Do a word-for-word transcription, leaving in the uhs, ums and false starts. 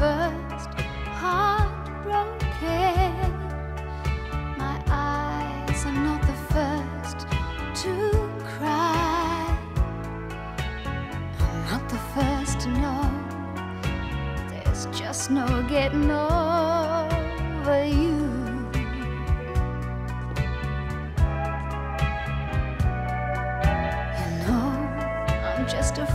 first heartbroken. My eyes are not the first to cry. I'm not the first to know there's just no getting over you. You know, I'm just a